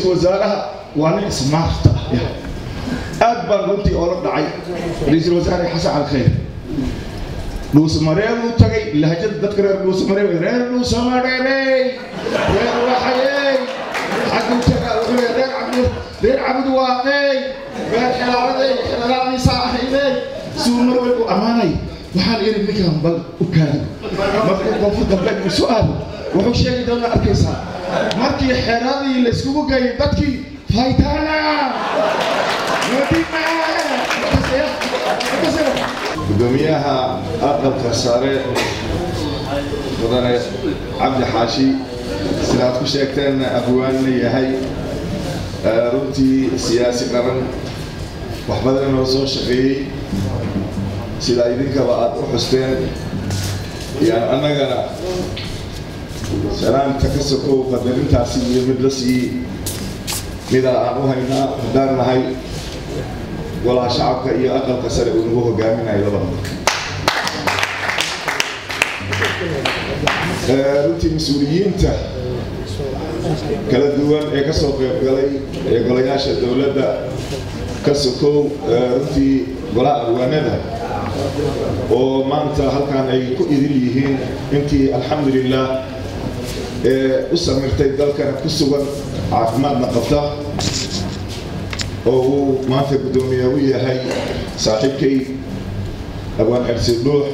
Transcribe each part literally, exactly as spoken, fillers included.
وزارها وانا سمعت أكبر رنتي أولد دعي رئيس الوزراء حسن على الخير لوس مريم وتجي لهجة تذكر لوس مريم غير لوس مريم غير وحيي حكم تجا غير عبد غير عبد واقي غير حلالي حلالي صاحبي سور مريم أماني وحال إيري مكان بل وكان ما تقول فضل لك بسؤال وحوش شيء دولة أركيسها markii xeradii la isku gay dadkii faytana gudoomiyaha aqalka sare mudane Cabdi Xaashi sidaad ku sheegteen abwaan yahay runtii siyaasi qaran wax badan oo soo shaqeeyay sida idinkaba aad u xusteen yaan annagana سلام تكسكو قدرين تاسي مدرسي ماذا أبوها هنا دارنا هاي ولا شعب كأي أقل كسر ونبوه جامعنا إلى بعض. روتي مسؤولين تا كلا دوان إكسوق يقولي يقولي عاش الدولة دا كسكو روتي ولا أبوانا وما أنت هل كان أي كإذليهن أنت الحمد لله أستمرتي ذلك كسوة عفمات نقطة أو ما في بدوميوية هاي صاحبكي أبوان أرسلوه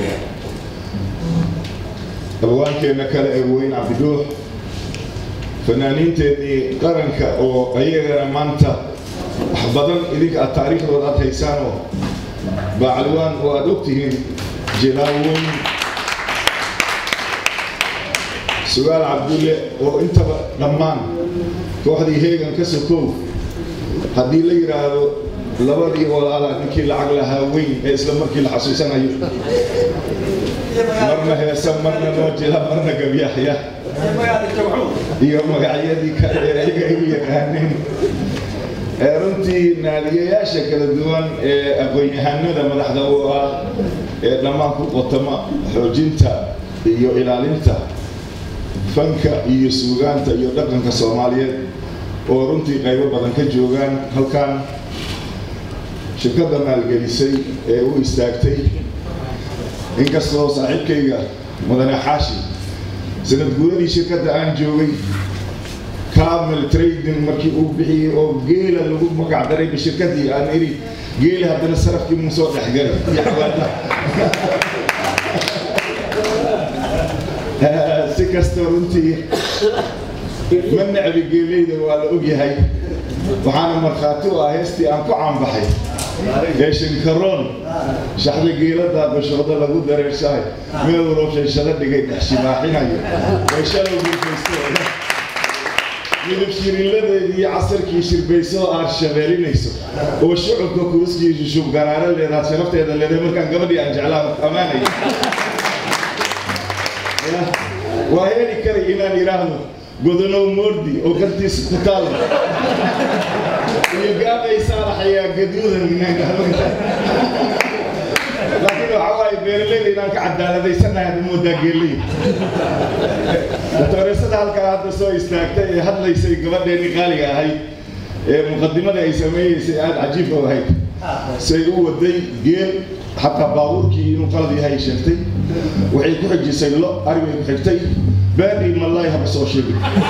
أبوان كنا كلا أبوين عبدوه فنانين تاني قرنك أو أيغر مانتا أحبضن إذيك التاريخ الوضعات هيسانو بعلوان وأدوكتهم جلاوين سؤال عبد الله وانت لمان واحد يهيجن كسكو هدي لي يراهدو لبدي ولا نكي لعقلها وين اسلام مركي لحسوسنا يو مرنا هي سمرنا نوجه مرنا قبي يحيى يوم قاعدي كاير ايغا يقانين runtii naadiyayaasha kala duwan ee aqoon-yahanada madaxda u ah ee dhammaan ku qotoma xoojinta iyo ilaalinta fanka iyo suugaanta iyo dhaqanka Soomaaliyeed oo runtii qaybo badan ka joogan halkan shirkadda maalgelisay ee u istaagtay inkastoo saaxiibkayga mudane Xaashi sanad guuradii shirkadda aan joogay كامل تريدين مركي أو بحي أو جيل اللي هو مقع دري بشركتي أنا إري جيل هذا الصرف كي مصور حجر يا حوالا سكستورنتي من نعبي جيلي ده ولا أجي هاي وحنا مرخاتو أهستي أنكو عم بحي إيش الكرون شحن جيل ده بشغل ده لقود دري شاي ما يروح شيء شغل دقيق تحشي باحين هاي إيش لو بيفستو يلبس شيرين عصر كي شربيسو أرشبالي نيسو وشعب كوكوسكي يشوف قرارة اللي راس شرفت هذا اللي دائما كان قبل يرجعلها أمانة وهي كري إنا نيرانو قدنو موردي وكنتي سكتال يقام يسارح يا قدودا من لكن عواي بيرلين إنك عدالة ذي سنة هذا المدة قليل تورسد هالك هذا سو استاكته هذا ليس قبل دني غالية هاي مقدمة يسميه سياد عجيب وهاي سيقول ودي جيل حتى باور كي نقلد هاي شفتي وحيكون حجي سيلو أربع حجتي باقي ما الله يحب سوشيال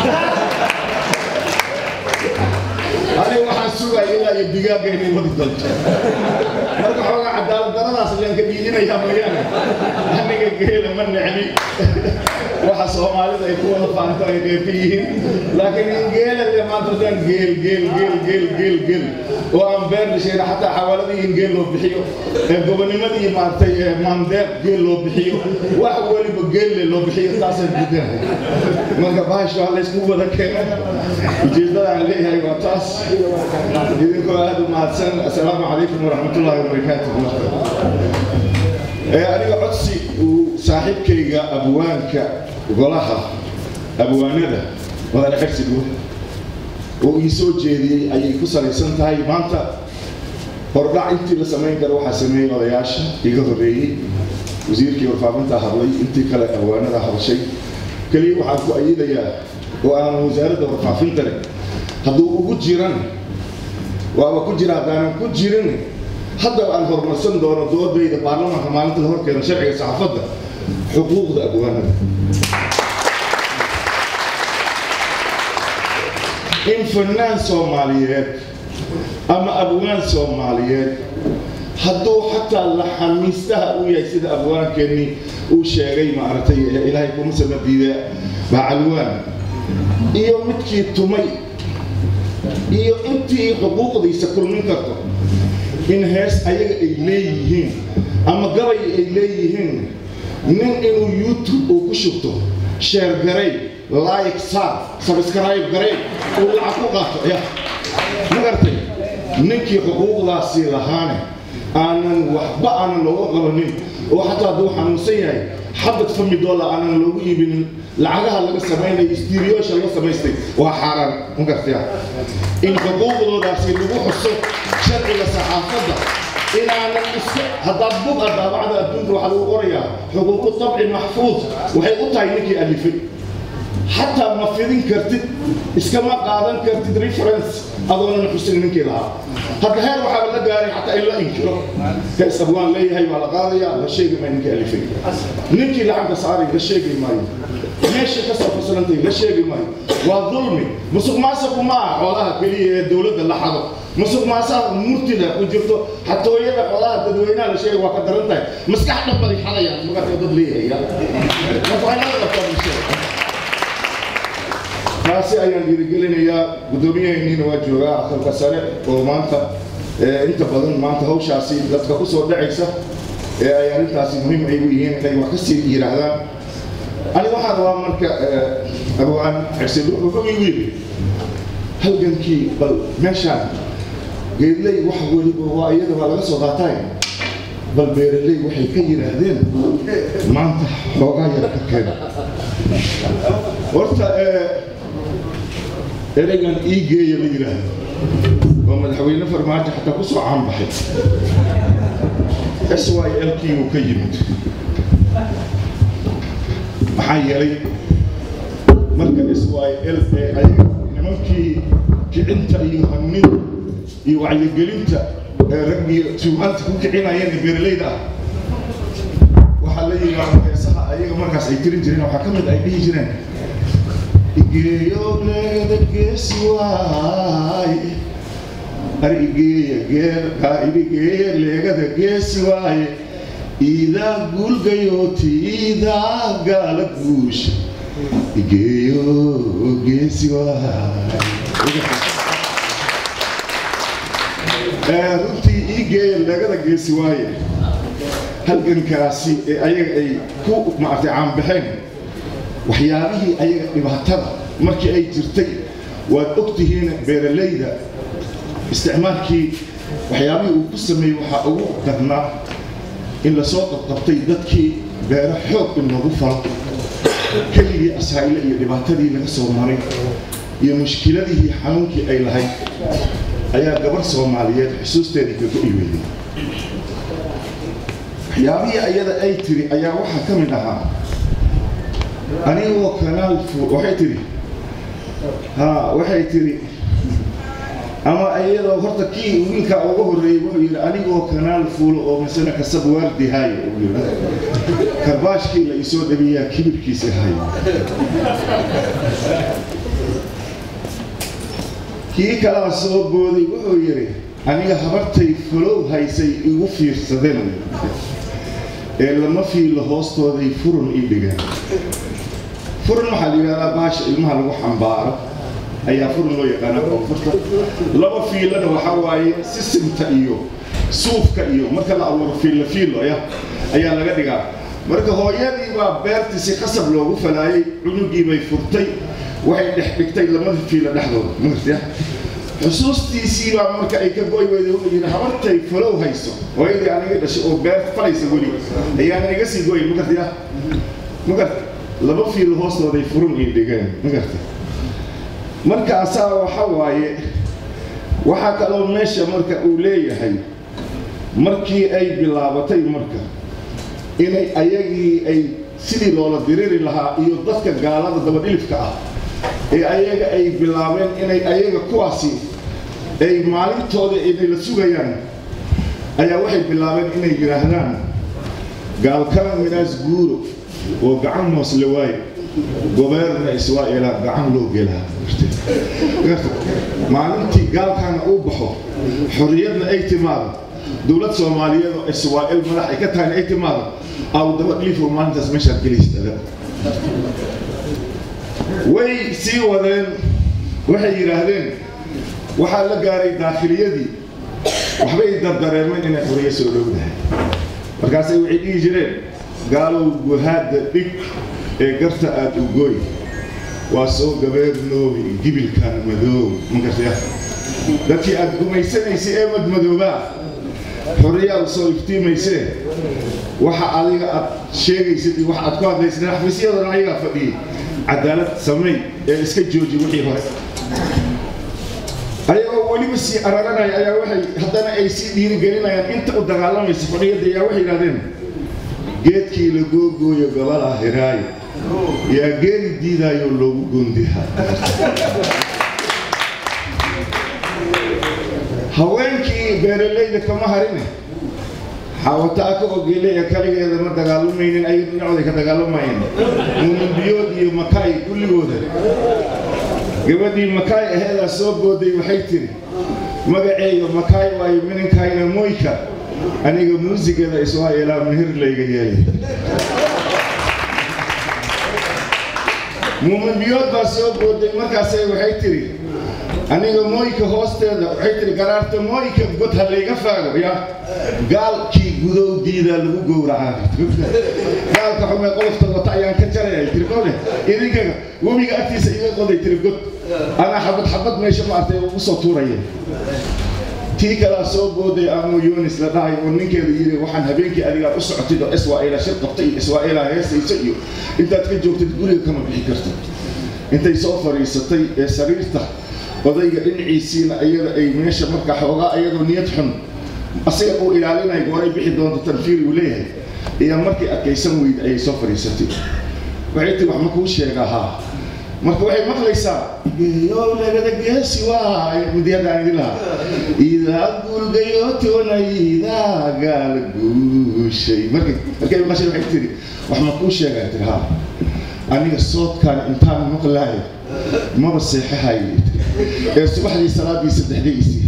أنا واحد سوى إلى يبدأ جيني ودي ضلت مرة حوالي عدالة دراسة اللي أنك بيجينا يا ميانا أنا جيل من يعني واحد صومالي ده يكون فانتا يكفيهم لكن إنجيل اللي ما تردن جيل جيل جيل جيل جيل جيل وأم بير شيء حتى حوالي إنجيل لو بحيو الجبنة ما دي ما تي ما ندر جيل لو بحيو وأولي بجيل لو بحيو تاسع جدا ما كباش ولا اسمه ولا كلام جيدا عليه هاي وتاس يديكوا هذا ما تسن السلام عليكم ورحمة الله وبركاته أنا عدسي وصاحب كيجا أبوانك وقلها أبوانده وهذا حكسي له ويسوي جدي أي كسر السنة هاي ما أنت فرجع أنت لسمين كروح سمين ولا ياش يقدر بيه وزير كي ورفعت هذلي أنت كلا أبوانده هذا شيء كلي وحكوا أيده يا وأنا وزارة ورفع فلتر hadduu ugu jiran waaba ku jira haddaanan ku jirin haddaba aan horumarsan doono doodayda baarlamaanka maalinta la horkeena sharciga saxaafadda xuquuqda abwaanada in fannaan soomaaliyeed ama abwaan soomaaliyeed hadduu xataa la xamiistaha u yahay sida abwaankeenii uu sheegay maaragtay ilaahay kuma samadiida bacalwaan iyo midkii tumay iyo intii xuquuqdiisa kulmin karto in hees ayaga ay leeyihiin ama gabay ay leeyihiin nin inuu youtube uu ku shubto share garay like sar subscribe garay uu lacag ku qaato ya magartay ninkii xuquuqdaasi lahaane aanan waxba aanan looga qabanin oo xataa hadduu xanuunsan yahay xabad fami dollar aanan loogu iibinin lacagaha laga samaynayo istiiriyoosha laga samaystay waa xaaraan magartaya in xuquuqdoodaasi lagu xuso sharciga saxaafadda inaanan iska haddaad bug a daabacda adduunka waxaa lagu qorayaa xuquuqu tabci maxfuud waxay u tahay ninkii alifay xataa ma fidin kartid iskama qaadan kartid reference adoonan xusin ninkii lahaa hadda heer waxaa la gaaray xataa in la inkiro kaas abwaan leeyahay waa la qaadayaa la sheegi maayo ninkii alifay ninkii lacagta saaray la sheegi maayo meesha ka soo fasalantay la sheegi maayo waa dulmi musuq maasuq ma aha xoolaha keliya ee dowladda la xado musuq maasuq murtida ku jirto xatooyada xoolaha dadweynaha la sheegay waa ka daran tahay maskax dhan badi xadayaan markaa dad leeyahay waxaanada qabishay taasi ayaan dhiirigelinayaa gudoomiyaheenniina waa joogaa aqalka sare oo maanta inta badan maanta hawshaasi dadka ku soo dhacaysa ee ay arrintaasi muhiim ay u yihiin inay wax ka sii yidhaahdaan aniga waxaan rabaa marka abwaan xuseen wuxuu igu yidhi halgankii bal meeshaan geedley wax weliba waa iyada waa laga soo qaataay bal beeraley waxay ka yidhaahdeen maanta xoogaa yar ka keena horta ereygan ii geeya la yidhaahdo waa madaxweyne farmaajo xataa ku soo caanbaxay s y l kii uu ka yimid maxaa yeelay marka s y l ee ayaga nimankii kicinta iyo hanuunida iyo wacyigelinta ee raggii suugaanta ku kicinayeen ee beeralayda ah waxaa la yidhaahdo heesaha ayaga markaas ay tirin jireen waxaa ka mid ay dhihi jireen igeeyo leegada geesi waay ari igeeya geelka igeeya leegada geesi waaye iidaa guulgayooti iidaa gaala guusha igeeyo geesi waay runtii igeeya leegada geesi waaye halgankaasi ee ayaga ay ku maartay caanbaxeen waxyaabihii ayaga dhibaatada markii ay jirtay waad ogtihiin beeralayda isticmaalkii waxyaabihii uu ku sameeyey waxaa ugu darnaa in lasoo qabqabtay dadkii beero xoog in lagu falo keligii asaa'ile iyo dhibaatadii laga soo maray iyo mushkiladihii xanuunkii ay lahayd ayaa gabar soomaaliyeed xusuusteedii kaga iweyday waxyaabihii ayada ay tiri ayaa waxaa ka mid ahaa anigoo kanaal waxay tiri ha waxay tiri ama iyadoo horta kii wiilka ugu horeeyay wuxuu yiri anigoo kanaal fuulo oo misana kasab waardi hay uu yiri karbaashkii la isoo dhabiyaa kibirkiisa hay kii kala soo booday wuxuu yiri aniga habartay fulow haysay igu fiirsadeen ee lama fiilo hoostooday furun ii dhigaan furun waxaa la yidhahdaa baasha ilmaha lagu xambaaro ayaa furun loo yaqaana koonfurta laba fiilana waxaa waaye sisimta iyo suufka iyo marka la abuuro fiilo fiilo ayaa ayaa laga dhigaa marka hooyadii baa beertii si qasab loogu falaayay cunugii bay furtay waxay dhex dhigtay lamada fiilo dhexdooda magartaya xusuustiisii baa marka ay ka goy weyday wuxuu yidhi habartay falow hayso hooyadii aniga dhashay oo beerta falaysa weli ayaan iga sii goy magartaya magarta laba fiil hoostooday furun ii dhigeen magarta markaasaa waxa waaye waxaa kaloo meesha marka uu leeyahay markii ay bilaabatay marka inay ayagii ay sidii loola diriri lahaa iyo dadka gaalada dabadhilifka ah ee ayaga ay bilaabeen inay ayaga kuwaasi ay maalintooda inay la sugayaan ayaa waxay bilaabeen inay yiraahdaan gaalkana minaas guuro oo gacan moos la waayo gobeerna Israa'iila gacan loo gelaa maalintii gaalkana uu baxo xorriyadna ay timaado dawlad Soomaaliyeed oo Israa'iil madax ay ka tahay ay timaado aw daba dhifo maalintaas meesha geliistada way sii wadeen waxay yiraahdeen waxa la gaaray daakhiliyadii waxbay dardareemeen inay xorriyad soo dhowdahay markaas ay wixii dhigi jireen gaalow guhaada dhig ee garta aad u gooy waa soo gabeernoobi gibilkan madow markaas dadkii aad gumaysanaysay ee madmadoobaa xorriyad soo iftiimaysay waxa adiga aad sheegaysid waxa aad ku hadlaysay xafiisyada ayaga fadhiyay cadaalad samay ee iska jooji wixii hore ayagoo waliba sii araranaya ayaa waxay haddana ay sii dhiirigelinayaan inta u dagaalamaysa xorriyadda ayaa waxay yidhahdeen geedkii la googooyo gobolaha hiraayo yaa geeri diidaayo loogu goondiha haweenkii beeralayda kama harine xawataaka oo geelaya kaligeeda ma dagaalamaynin ay dhinacooda ka dagaalamayeen muumin biyood iyo makaay kulligooda gabadhii makaay aheedaa soo booday waxay tiri magaceeyo makaay waayo mininkayna moyka aniga muusigeeda Israa'iila mehir layga yeelay muumin biyood baa soo booday markaas waxay tiri aniga moyka hoosteeda waxay tiri garaarta moyka god halayga faago ya gaalkii gudow diida lagu gowracaa gaalka xumay qolofta wata ayaan ka jaray tiri qole idinkaga webiga agtiisa iga qoday tiri god ana xabad xabad meesha ma artay ugu soo tuurayay tii kala soo booday aanu Yunis la dhahay oo ninkeeda yiri waxaan habeenkii adiga u socotay oo Israa'iila shir qabtay Israa'iila heesaysa iyo intaad ka joogtid guriga kama bixi karto intay soo fariisatay ee sariirta odayga dhinaciisina ayada ay meesha marka xoogaa ayadoo niyad xun asiga uu ilaalinay gooray bixi doonto tanfiir uu leeyahay iyo markii adkaysan weyd ay soo fariisatay waxay tii wax ma ku sheegaha marka waxay maqlaysaa iyo laga geesi waa mudiyada idila ida gurgayo toonayda gal guushay markay markay qashay waxay tiri wax ma ku sheegaa tiraha aniga soodkan intaan maqlaay ma baseexahay ee subaxdii salaadii saddexdiisii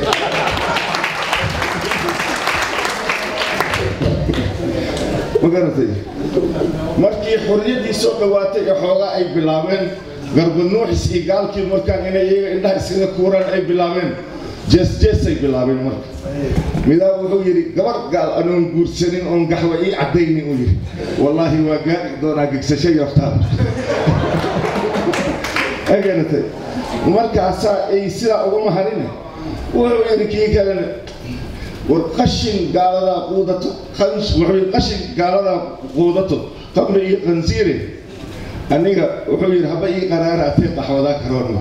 magaratay markii xorriyadii soo dhawaatay ee xoogaa ay bilaabeen garbanuuxis iyo gaalkii markaan inay iyaga indhaha iskaga kuuraan ay bilaabeen jees jees ay bilaabeen marka midaa wuxuu yidhi gabar gaal anoon guursanin oon gaxwa ii caddayni uu yidhi wallaahi waa gaari doonaa gegsasho yaftaan agaratay markaasaa ay sidaa uga maharine wuxuu yidhi kii kalena والقشن قال لا قودته خنش وحي قشن قال لا قودته قبل يقنزيره أنيقا وحي رهبي قرارة تيقح وذا كرون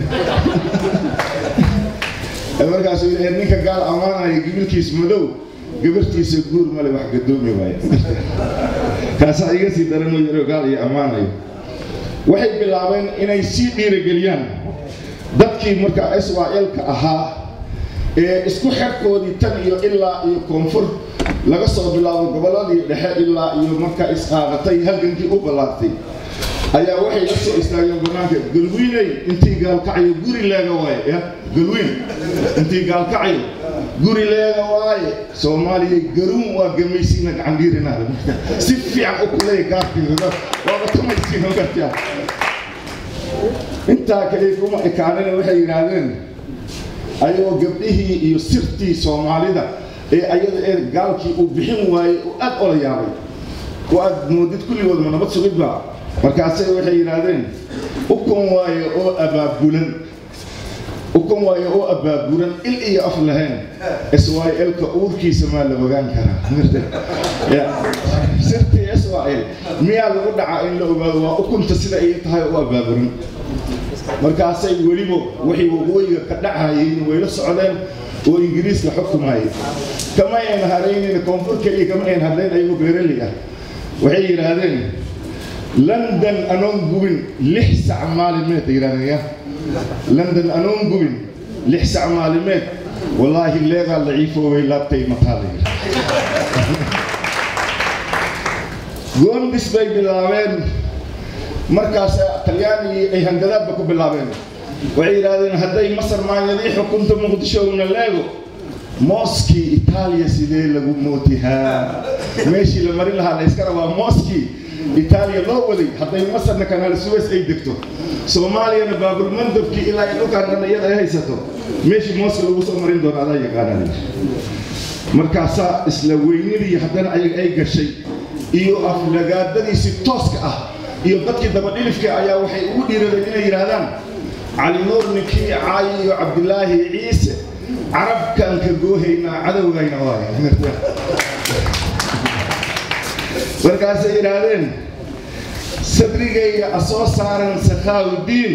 المركز سويل أنيقا قال أمانا يقبل كيس مدو قبل كيس يقول مالي واحد قدومي باي كاسا يقسي درنو يرو قال يا أمانا وحي بالعبين إنا يسيد رجليان دبكي مركز إسرائيل كأها isku xirkoodii tan iyo ilaa iyo koonfur laga soo bilaabo goboladii dhexe ilaa iyo marka isqaadatay halgankii u balaartay ayaa waxay la soo istaageen banaanka galwiinay intii gaalkacayo guri leega waaye ya galwiin intii gaalkacayo guri leega waaye Soomaaliya garuun waa gamaysiina gacan dhiirinaada si fiican u kulay gaarkiisa waa tamaysiin hogaatiya inta kale kuma ekaanana waxay yiraahdeen ayagoo gabdhihii iyo sirtii Soomaalida ee ayada ee gaalkii uu bixin waayay oo aad ola yaabay oo aad moodid kulligood ma nabad sugidba markaasay waxay yiraahdeen ukun waayo oo abaabulan ukun waayo oo abaabulan il iyo af lahayn Israa'iil ka uurkiisa ma la ogaan karaa ya sirtii Israa'iil miyaa lagu dhacaa in la ogaado waa ukunta sida ay tahay oo abaabulan markaasay waliba wixii waqooyiga ka dhacayeen way la socdeen oo Ingiriiska xukumayay kama ayna hareynina koonfurka iyo kama ayna hadleen ayuu beeralay ah waxay yiraahdeen لندن أنون قبن لحس معلومات إيرانية لندن أنون قبن لحس معلومات والله اللي قال ضعيف ويلاتي مطالب قوم بسبي باللاوين مركز طلياني أي هندلات بكو باللاوين وعيرادين هدي مصر ما يدي حكومة مقدشة من اللاغو موسكي إيطاليا سيدي لغو موتيها ماشي لمرين لها لإسكارا موسكي إيطاليا لوولي هدي مصر نكان السويس أي دكتو سوماليا نباب المندب كي إلا يلوكا أننا يدا هيساتو ماشي موسكي لغو سومرين دون على يقانا مركزا إسلويني لي حدنا أي أي قرشي iyo aflagaadadii si tooska ah iyo dadkii dabadhilifka ayaa waxay ugu dhiiradeen inay yiraahdaan cali nuur ninkii caay iyo cabdillaahi ciise carabkan ka goohayna cadawgayna waay markaasay yiraahdeen sadrigayga asoo saaran sakhaawudiin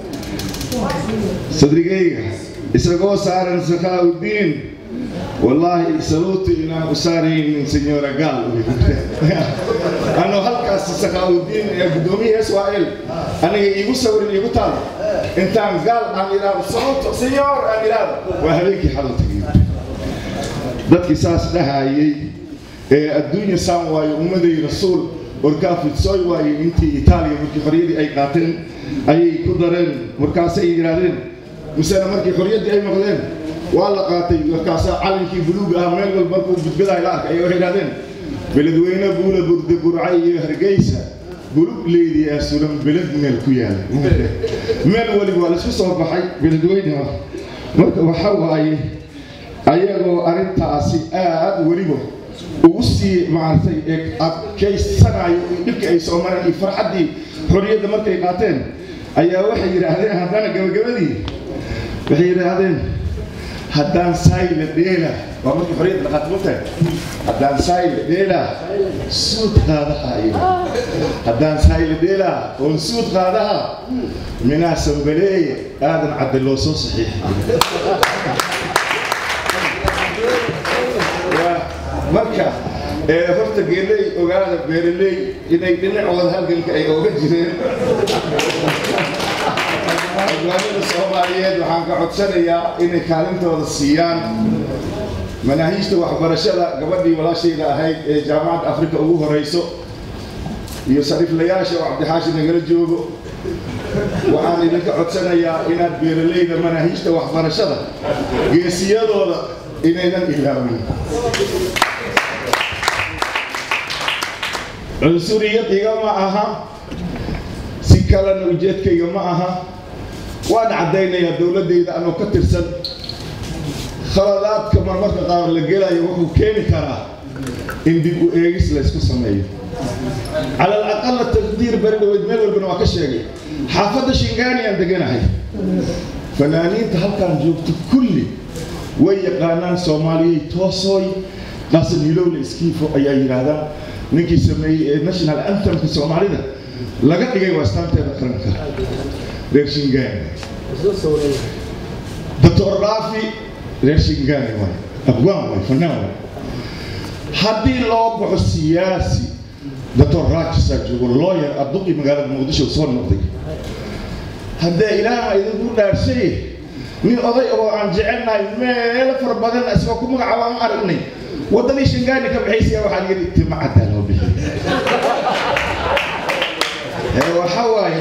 sadrigayga isagoo saaran sakhaawudiin والله سلوتي إن أساري من سنيورا قال أنا هالكاس سخاودين يقدمي إسرائيل أنا يقول سوري يقول تال أنت قال أميران صوت سنيور أميران وهذيك حضرتك ذات كيساس لها هي الدنيا ساموا يومدي رسول وركاف تسوي واي أنت إيطاليا مركي فريدي أي قاتل أي قدرين مركاسي يجرالين مثلا مركي فريدي أي مقدين والله قاتي وكاسا علنكي بلوغ أمال والبركو بتبدأ إلاك أيوة هيدادين بلدوينة بولة برد برعي هرقيسة بلوغ ليدي يا سلام بلد ميل كيال ميل ولي بوالا شو صوب بحي بلدوينة مركا وحاوة أي أيغو أرنتا أسي آد وليبو ووسي معرفي كي سنة يبكي أي سومانا يفرحة دي حرية مركا يقاتين أيها وحي يرهدين هدانا قبل قبل دي وحي يرهدين هدان سايل ديلا وامك فريد لقطمته هدان سايل ديلا سود هذا ايوه هدان سايل ديلا ونسود هذا من اسمبليه هذا عدل له صحيح marka ee horta geelay ogaada beerley inay dhinacooda halganka ay uga jireen أجمعين الصوماليين وحنا كعدسانية إن كلامتهم الصيان مناهيج توحبر الشلا قبلي ولا شيء لا هاي جامعة أفريقيا أبوه رئيسه يصرف لياش وعبد الحاشم نقول جوبه وأنا لك عدسانية إن بيرلي مناهيج توحبر الشلا جيسيا ولا إن إن إلهامي عنصرية يجمع معها سكالن وجدك يجمع معها وأنا عدينا يا دولة دي إذا أنا كتر سن خلالات كمان مرة قام لقيلا يوحو كيني كرا إن بيقو إيجس ليسكو سمايه على الأقل التقدير برد ودميل والبنوا كشيء حافظ شنغاني عند جناحي فنانين تهل كان جوبت كلي ويا قانان سومالي توصي ناس الهلو الإسكيفو أي أي هذا نيجي سميه ناشونال أنثم في سومالي ده لقيت جاي واستمتع بكرنكا ريرشنغاني دكتور رافي ريرشنغاني واي أبوان واي فنان واي هذه لوبه السياسي دكتور راكش سجل واللوير الدقي مقالة مقدشة وصور نقضي هذا إله إذا قلنا شيء من قضية عن جعلنا ميل فربنا أسمعكم عوام أرني ودني شنغاني كبحيث يا واحد يريد اجتماع تلو به هو حواي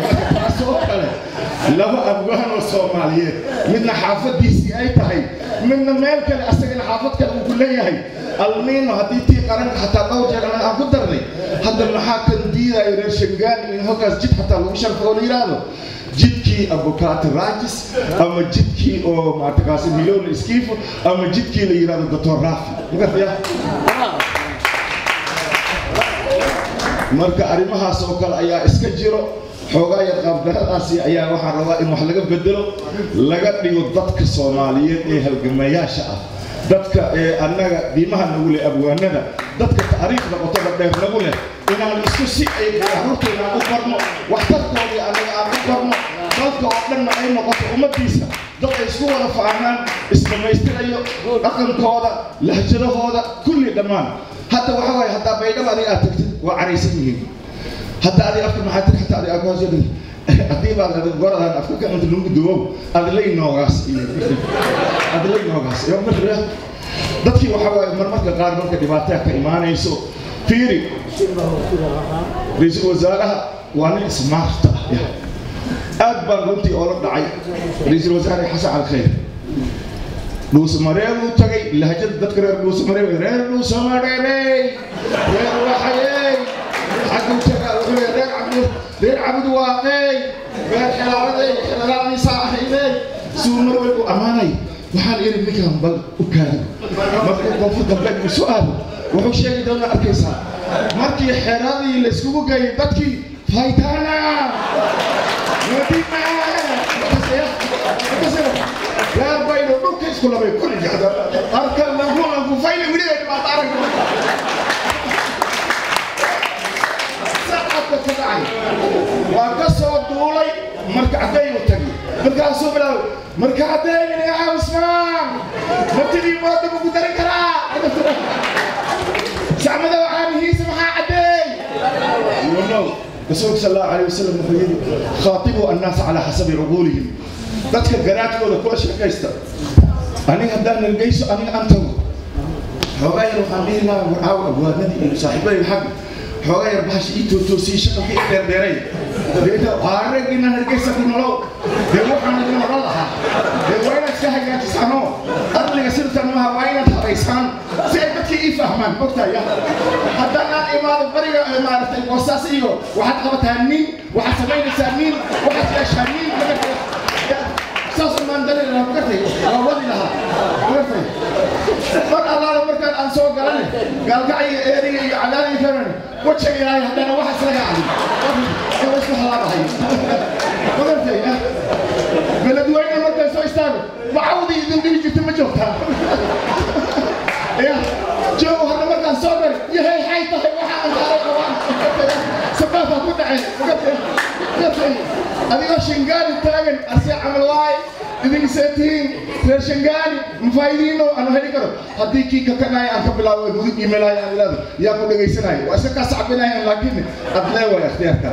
لما أبوهن الصوماليين من حافظ دي سي أي تهي من مالك الأسجن حافظ كده كلية هي المين هديتي قرن حتى لو جاء أنا أقدرني هذا المحاكم دي يريد شنغاني من هكذا جد حتى لو مش الفولي رادو جدكي أبوكات راجس أما جدكي أو ما تقاسم مليون إسكيف أما جدكي اللي يراد الدكتور رافي مقف يا مركا أريمها سوكال أيا إسكجيرو حوغا يقاب دهالاسي أيا وحا روا إن وح لغا بدلو لغا ديو دادك الصوماليين إيه هالقمياشا دادك أناغا ديمها نقولي أبواننا دادك تاريخ نقطة دير نقولي إنا الإسكسي أي بيهروتو إنا أقرنو واحترقوا لي أناغا أقرنو دادك أقرنو أي نقطة أمديسا دادك إسكوا رفعنان إسكميستر أيو أقن كودا لهجره هودا كل دمان حتى وحواي حتى بيدا بعدي أتكتب وعريسين حتى هذه أفكار ما حتى حتى هذه أفكار جدا أدي بعد هذا الجرد هذا أفكار كأنه تلوم الدوام هذا لين نوغاس هذا لين نوغاس يوم مرة dadkii waxa way marmarka qaar marka dhibaato ka iimaanayso fiiri ra'iisul wasaaraha waa nin smart ah aad baan runtii oo la dhacay ra'iisul wasaare xasan al-khayr dhuus mareeb uu tagay lahjad dadka reer dhuus mareeb reer dhuus mareeb reer waxay xaqu tagaa reer cabdu reer cabdu waaqay reer xilaaday xilaaday saaxiibay suumar way ku amaanay waxaan iri ninkan bal u kaaday markuu qofku dambe u su'aal wuxuu sheegay doona arkaysaa markii xeradii la isku geeyay dadkii faytana wadina لا بينه دوكيس كل ما يكون جهدا أركان نقول أبو فايل وليه ما تعرف ساعة تفعل وقصوا الدولي مركعتين وتجي مركع سوبر مركعتين يا عثمان نبتدي ما تبغى تدرك كرا سامد وعامه سمها عدي والله رسول صلى الله عليه وسلم خاطبوا الناس على حسب عقولهم dadka garaadkooda kula shaqeysta aniga hadaan nalgeyso aniga antago xoogayar waxaan dhihi lahaa warcaaw abwaadnadii iyo saaxiibadii xaq xoogayar bahash ii toosii shaqa ka dheerdheeray deeta aaragina nalgeysa ku nolow dee waxaan idin oran lahaa dee waa inaad ka hagaajisano adliga sirtan maha waa inaad habaysaan si ay dadkii ii fahmaan mogtaya haddaan aan imaado bariga maaragtay boosaas iyo waxaad qabataa nin waxaad samaynaysaa nin waxaad yeeshaa nin ساس من دليل أنا بكرتي وأودي لها بكرتي فر الله لو مركان أنسو قالني قال قاعي إيري علاني كرني وتشي هاي هذا أنا واحد سرقة عندي كم اسمه حلال هاي بكرتي بلد وين مركان سو يستاهل معودي إذا بيجي جت مجوتها يا جو هذا مركان سو قال يا هاي هاي تهي واحد أنت على قوان سبابة كنا عين بكرتي بكرتي أنا شنغالي تاجن أسيا عمل واي إذا سيتين في شنغالي مفايدينه أنا هني كرو هديكي كتناي أنك بلا ودود إيميل هاي أنا لا يا كل جيس ناي وأسيا كسبنا هاي لكن أدلى ويا اختيار كار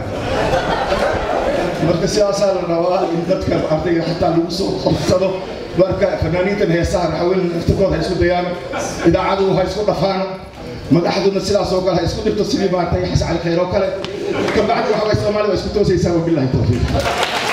مركز سياسة الرواء إن تذكر أرتي حتى لوسو خمسة بركة فنانين هي سهر حاول نفتكر هاي سود ديان إذا عدو هاي سود أفان ما أحد الناس لا سوق هاي سود التصميم بعد هاي حس على خير وكله كم بعد وحوي سلام عليه وسكتوا سيساوي بالله التوفيق